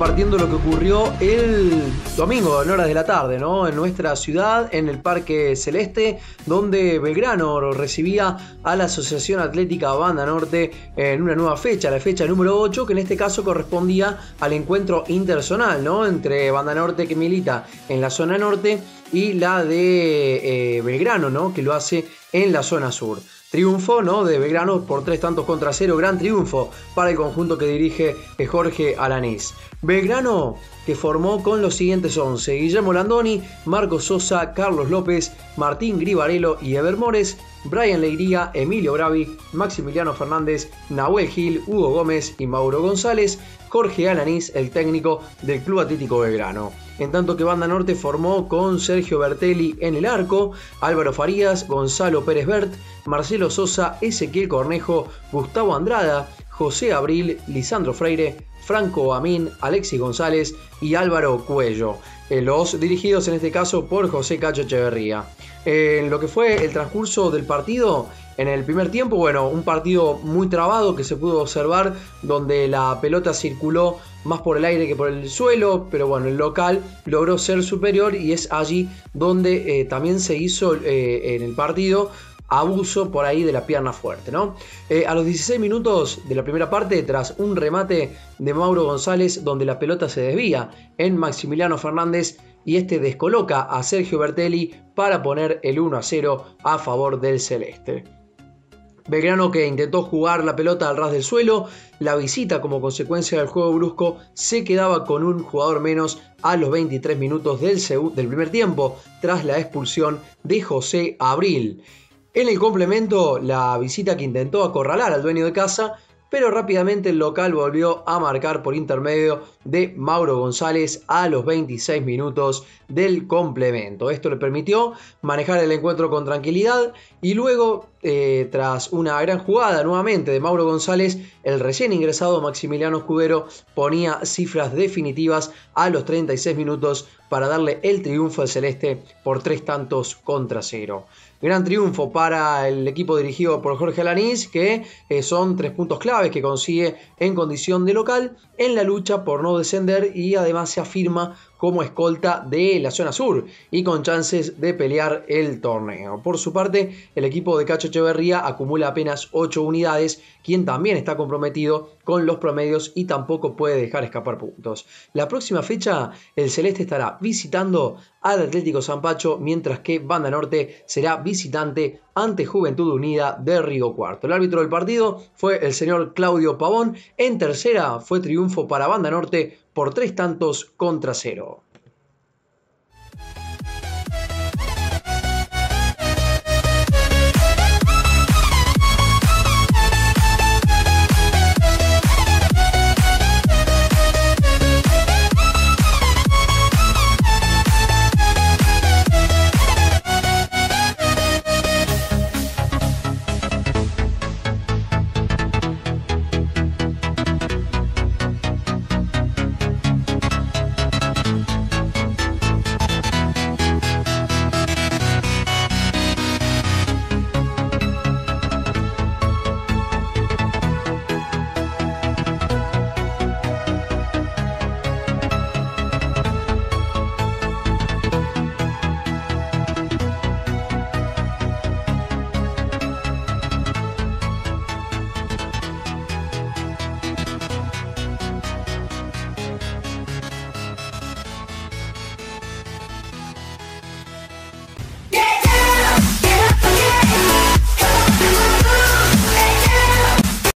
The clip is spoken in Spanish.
compartiendo lo que ocurrió el domingo en horas de la tarde, ¿no? En nuestra ciudad, en el Parque Celeste, donde Belgrano recibía a la Asociación Atlética Banda Norte en una nueva fecha, la fecha número 8, que en este caso correspondía al encuentro interzonal, ¿no? Entre Banda Norte, que milita en la zona norte, y la de Belgrano, ¿no? Que lo hace en la zona sur. Triunfo, ¿no?, de Belgrano por 3-0, gran triunfo para el conjunto que dirige Jorge Alanís. Belgrano, que formó con los siguientes 11: Guillermo Landoni, Marcos Sosa, Carlos López, Martín Gribarello y Ever Mores, Brian Leiría, Emilio Bravi, Maximiliano Fernández, Nahuel Gil, Hugo Gómez y Mauro González. Jorge Alanís, el técnico del Club Atlético Belgrano. En tanto que Banda Norte formó con Sergio Bertelli en el arco, Álvaro Farías, Gonzalo Pérez Bert, Marcelo Sosa, Ezequiel Cornejo, Gustavo Andrada, José Abril, Lisandro Freire, Franco Amín, Alexis González y Álvaro Cuello. Los dirigidos en este caso por José Cacho Echeverría. En lo que fue el transcurso del partido, en el primer tiempo, bueno, un partido muy trabado que se pudo observar, donde la pelota circuló más por el aire que por el suelo, pero bueno, el local logró ser superior y es allí donde también se hizo en el partido abuso por ahí de la pierna fuerte, ¿no? A los 16 minutos de la primera parte, tras un remate de Mauro González donde la pelota se desvía en Maximiliano Fernández y este descoloca a Sergio Bertelli para poner el 1-0 a favor del celeste. Belgrano, que intentó jugar la pelota al ras del suelo, la visita como consecuencia del juego brusco se quedaba con un jugador menos a los 23 minutos del primer tiempo, tras la expulsión de José Abril. En el complemento, la visita que intentó acorralar al dueño de casa, pero rápidamente el local volvió a marcar por intermedio de Mauro González a los 26 minutos del complemento. Esto le permitió manejar el encuentro con tranquilidad y luego, tras una gran jugada nuevamente de Mauro González, el recién ingresado Maximiliano Escudero ponía cifras definitivas a los 36 minutos para darle el triunfo al celeste por 3-0. Gran triunfo para el equipo dirigido por Jorge Alanís, que son 3 puntos claves que consigue en condición de local en la lucha por no descender, y además se afirma como escolta de la zona sur y con chances de pelear el torneo. Por su parte, el equipo de Cacho Echeverría acumula apenas 8 unidades, quien también está comprometido con los promedios y tampoco puede dejar escapar puntos. La próxima fecha, el celeste estará visitando al Atlético San Pacho, mientras que Banda Norte será visitante ante Juventud Unida de Río Cuarto. El árbitro del partido fue el señor Claudio Pavón. En tercera fue triunfo para Banda Norte por 3-0.